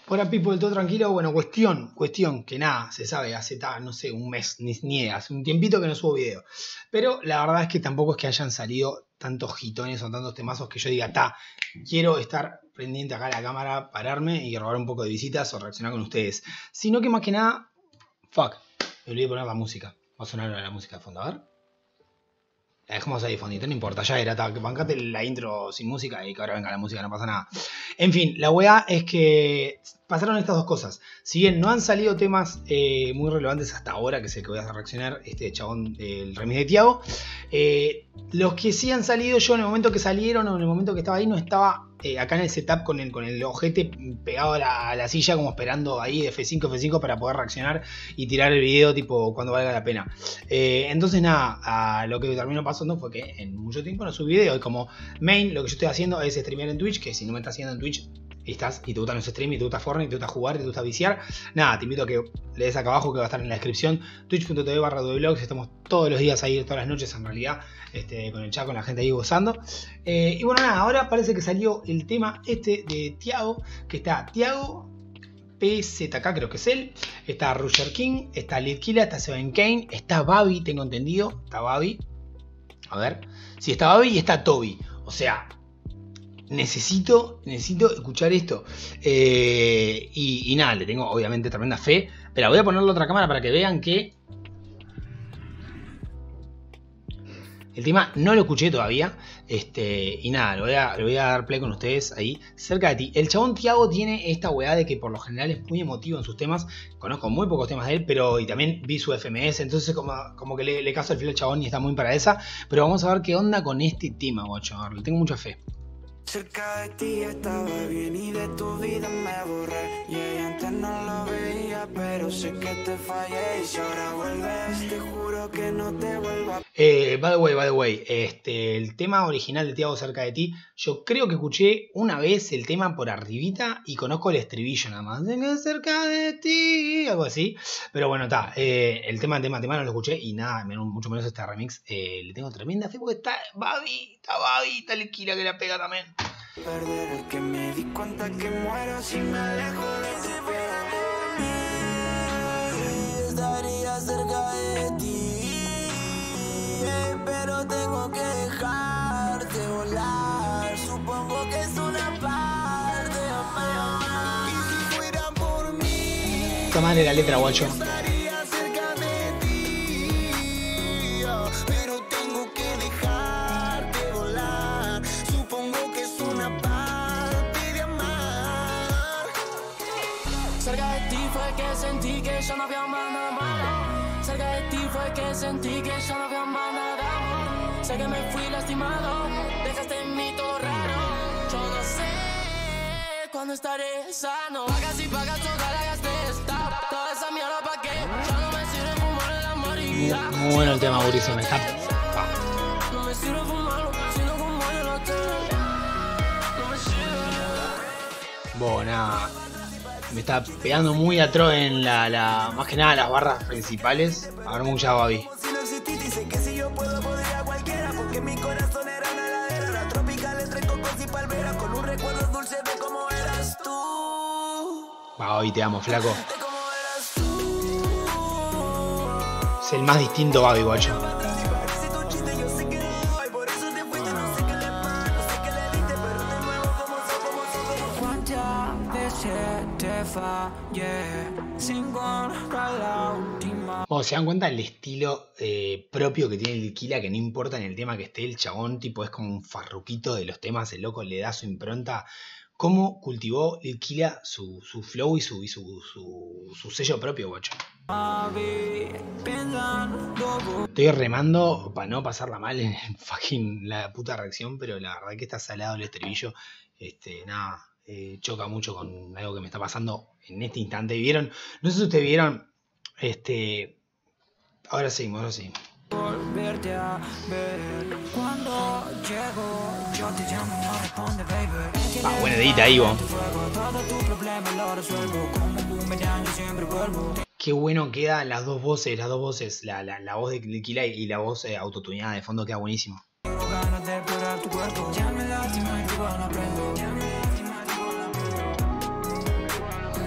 Hola people, todo tranquilo. Bueno, cuestión que nada, se sabe, hace, no sé, un mes, ni hace un tiempito que no subo video. Pero la verdad es que tampoco es que hayan salido tantos hitones o tantos temazos que yo diga, quiero estar pendiente acá a la cámara, pararme y robar un poco de visitas o reaccionar con ustedes. Sino que más que nada, me olvidé poner la música. Va a sonar la música de fondo, a ver. La dejamos ahí fondito, no importa, ya era, bancate la intro sin música y que ahora venga la música, no pasa nada. En fin, la weá es que pasaron estas dos cosas. Si bien no han salido temas muy relevantes hasta ahora, que sé que voy a reaccionar, este chabón, el remix de Tiago, los que sí han salido, yo en el momento que salieron o en el momento que estaba ahí, no estaba acá en el setup con el ojete pegado a la silla, como esperando ahí de F5 para poder reaccionar y tirar el video tipo cuando valga la pena. Entonces nada, lo que terminó pasando fue que en mucho tiempo no subí video, y como main lo que yo estoy haciendo es streamear en Twitch, que si no me estás haciendo en Twitch y te gustan los streams, y te gusta Fortnite, y te gusta jugar, y te gusta viciar, nada, te invito a que le des acá abajo, que va a estar en la descripción, twitch.tv/dvlogs. Estamos todos los días ahí, todas las noches en realidad, con el chat, con la gente ahí gozando. Y bueno, nada, ahora parece que salió el tema de Tiago, que está Tiago PZK, creo que es él, está Rusher King, está Lidkilla, está Seven Kane, está Babi, tengo entendido, está Babi, a ver, sí, está Babi y está Toby, o sea, necesito escuchar esto. Y nada, le tengo obviamente tremenda fe. Pero voy a ponerle otra cámara para que vean que el tema no lo escuché todavía. Y nada, lo voy a dar play con ustedes ahí, cerca de ti. El chabón Tiago tiene esta weá de que por lo general es muy emotivo en sus temas. Conozco muy pocos temas de él, pero y también vi su FMS. Entonces como que le caso el filo al chabón y está muy para esa. Pero vamos a ver qué onda con este tema, guacho. A ver, le tengo mucha fe. Cerca de ti estaba bien y de tu vida me borré. Y antes no lo veía, pero sé que te fallé. Y si ahora vuelves, te juro que no te vuelvo a... By the way, el tema original de Tiago, Cerca de ti, yo creo que escuché una vez el tema por arribita y conozco el estribillo nada más. Cerca de ti, algo así. Pero bueno, el tema no lo escuché y nada, mucho menos este remix. Le tengo tremenda fe porque está Babi, está Lidkilla que la pega también. Perder el que me di cuenta que muero si me alejo de ti. Estaría cerca de ti, pero tengo que dejarte volar. Supongo que es una parte de amar. Y si fuera por mí, Esta madre la letra, guacho. estaría cerca de ti, pero tengo que dejarte volar. Supongo que es una parte de amar. Cerca de ti fue que sentí que ya no había más nada malo. Cerca de ti fue que sentí que ya no había más nada. Sé que me fui lastimado, dejaste en mí todo raro. Yo no sé cuándo estaré sano. Pagas y pagas toda la gasté. Toda esa mierda pa' qué. Ya no me sirve fumar el amor y ya. Muy bueno el tema, Gurizo, me está... No me sirve fumarlo, sino como en el hotel. No me sirve. Bueno, nada, me está pegando muy atroz en más que nada las barras principales. A ver, mucha Babi. Si no exististe, dice que si yo puedo, podría cualquiera. Porque mi corazón era una ladera, la tropical entre cocos y palmeras. Con un recuerdo dulce de cómo eras tú. Babi, te amo, flaco. De cómo eras tú. Es el más distinto Babi, guacho. Si parece tu chiste, yo sé que no hay. Por eso te fuiste, no sé qué le pasa, no sé qué le diste, pero de nuevo como soy. ¿Cuántas veces te fallé sin encontrar la última? Bueno, se dan cuenta el estilo propio que tiene Lidkilla, que no importa en el tema que esté el chabón, tipo es como un farruquito de los temas, el loco le da su impronta. Cómo cultivó Lidkilla su flow y su sello propio, guacho. Estoy remando para no pasarla mal en la puta reacción, pero la verdad que está salado el estribillo. Nada, choca mucho con algo que me está pasando en este instante. ¿Vieron? No sé si ustedes vieron. Ahora seguimos. Volverte a ver. Cuando llego, yo te llamo, no responde, baby. Buena edita ahí, vos. Todo tu problema lo resuelvo. Como un boomerang, yo siempre vuelvo. Qué bueno quedan las dos voces. La voz de Lidkilla y la voz autotuneada de fondo queda buenísimo. Tengo ganas de explorar tu cuerpo. Ya me lastima y igual no aprendo.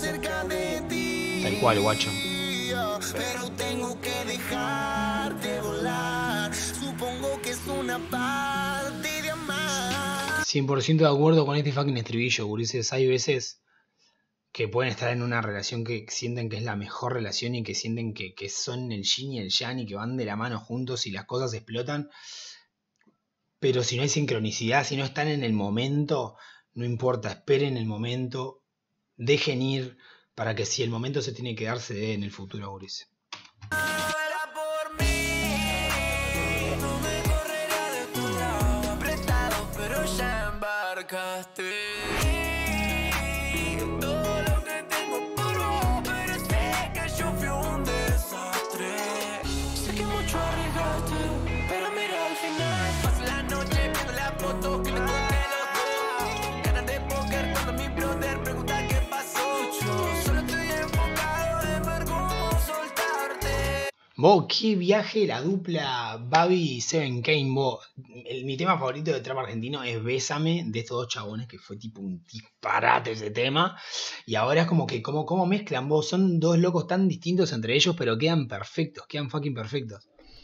cerca de ti. Tal cual, guacho. Pero tengo que dejarte volar. Supongo que es una parte de amar. 100% de acuerdo con este fucking estribillo, gurises. Hay veces que pueden estar en una relación que sienten que es la mejor relación y que sienten que son el yin y el yang y que van de la mano juntos y las cosas explotan. Pero si no hay sincronicidad, si no están en el momento, no importa, esperen el momento, dejen ir para que si el momento se tiene que dar, se dé en el futuro, gurises. Vuela por mí, no me correrá de tu lado, apretado, pero ya embarcaste. Todo lo que tengo por vos, pero sé que yo fui un desastre. Sé que mucho arriesgaste, pero mira al final. Paso la noche viendo la foto que me tomé los dos. Ganas de póker cuando mi brother pregunta qué pasó. Yo solo estoy enfocado en ver cómo soltarte. Bo, qué viaje la dupla Babi y Seven Kane, bo. Mi tema favorito de trap argentino es Bésame, de estos dos chabones, que fue tipo un disparate ese tema. Y ahora es como que, como mezclan, bo. Son dos locos tan distintos entre ellos, pero quedan perfectos, quedan fucking perfectos.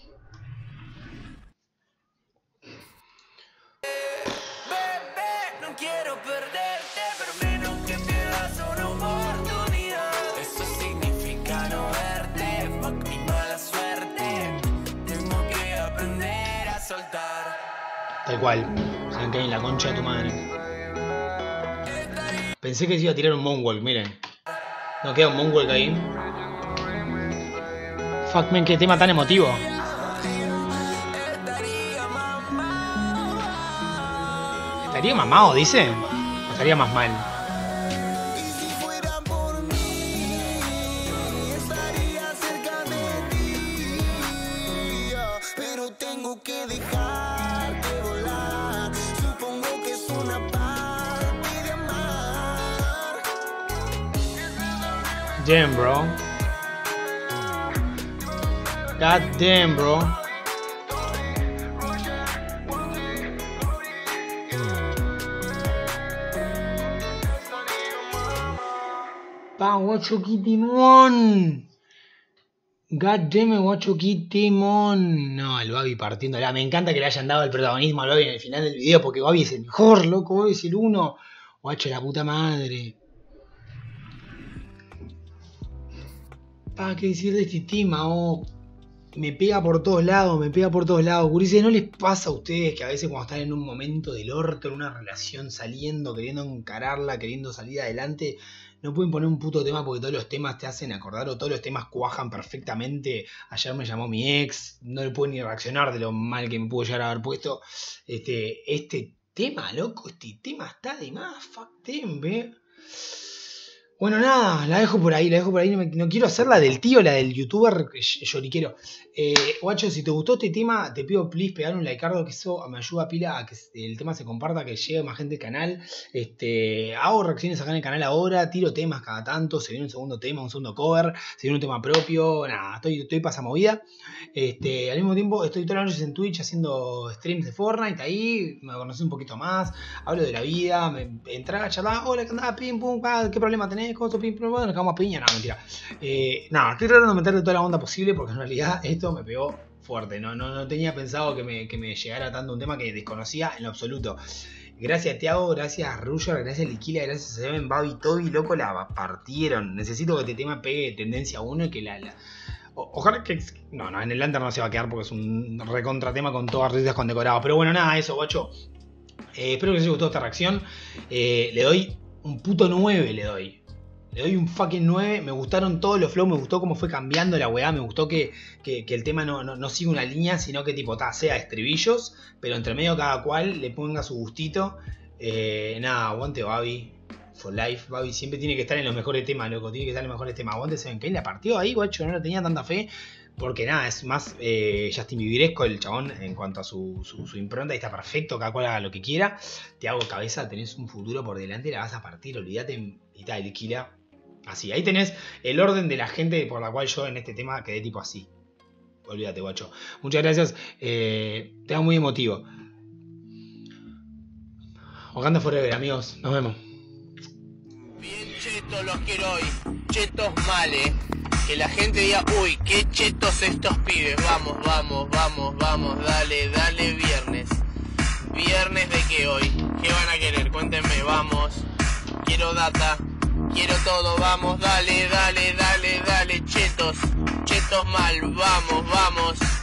Bebé, no quiero perderte, pero menos que pierdas una oportunidad. Eso significa no verte, fuck mi mala suerte. Tengo que aprender a soltar. Tal cual, Seven Kane, la concha de tu madre. Pensé que se iba a tirar un moonwalk, miren. No queda un moonwalk ahí. Fuck, man, qué tema tan emotivo. ¿Estaría mamado, dice? ¿O estaría más mal? Y si fuera por mí, estaría cerca de ti. Pero tengo que dejarte volar. Supongo que es una parte de amar. Damn, bro. God damn, bro. Pa, guacho, qué timón. God damn it, guacho, qué timón. No, el Babi partiéndola. Me encanta que le hayan dado el protagonismo al Babi en el final del video, porque Babi es el mejor, loco, Babi es el uno. Guacho, la puta madre. Pa, qué decir de este tema, oh. Me pega por todos lados, me pega por todos lados. Gurises, ¿no les pasa a ustedes que a veces cuando están en un momento del orto, en una relación, saliendo, queriendo encararla, queriendo salir adelante, no pueden poner un puto tema porque todos los temas te hacen acordar o todos los temas cuajan perfectamente? Ayer me llamó mi ex, no le puedo ni reaccionar de lo mal que me pudo llegar a haber puesto. Este tema, loco, este tema está de más, fuck them, ve. Bueno, nada, la dejo por ahí, no quiero hacer la del tío, la del youtuber lloriquero. Guacho, si te gustó este tema, te pido please pegar un likeardo, que eso me ayuda a pila a que el tema se comparta, que llegue más gente al canal. Hago reacciones acá en el canal ahora, tiro temas cada tanto, se viene un segundo tema, un segundo cover, se viene un tema propio, nada, estoy pasamovida. Al mismo tiempo estoy todas las noches en Twitch haciendo streams de Fortnite, ahí me conocí un poquito más, hablo de la vida, entraba a charlar, hola, ¿qué andás? Pim, pum, ¿qué problema tenés? ¿Cómo pim, pum, nos quedamos a piña? No, mentira. Nada, estoy tratando de meterle toda la onda posible porque en realidad esto me pegó fuerte, no tenía pensado que me llegara tanto un tema que desconocía en lo absoluto. Gracias Thiago, gracias Ruger, gracias Liquila, gracias Seven, Babi, Toby, loco, la partieron. Necesito que este tema pegue tendencia 1 y que ojalá que... No, en el Lantern no se va a quedar porque es un recontratema con todas risas condecorados. Pero bueno, nada, eso, guacho. Espero que les haya gustado esta reacción. Le doy un puto 9, le doy un fucking 9. Me gustaron todos los flows, me gustó cómo fue cambiando la weá. Me gustó que el tema no siga una línea, sino que tipo sea estribillos, pero entre medio cada cual le ponga su gustito. Nada, aguante Babi. For life, Babi siempre tiene que estar en los mejores temas, loco. Tiene que estar en los mejores temas. Aguante Seven Kane, la partió ahí, guacho. No le tenía tanta fe. Porque nada, es más Justin Bieberesco el chabón en cuanto a su impronta. Y está perfecto, cada cual haga lo que quiera. Te hago cabeza, tenés un futuro por delante, la vas a partir, olvídate. Y tal, Liquila. Así, ahí tenés el orden de la gente por la cual yo en este tema quedé tipo así. Olvídate, guacho. Muchas gracias. Te hago muy emotivo. Wakanda Forever, amigos. Nos vemos. Bien, che. chetos los quiero hoy, chetos mal, que la gente diga, uy, qué chetos estos pibes, vamos, vamos, vamos, vamos, dale, dale, viernes. ¿Viernes de qué hoy? ¿Qué van a querer? Cuéntenme, vamos, quiero data, quiero todo, vamos, dale, dale, dale, dale, chetos, chetos mal, vamos, vamos.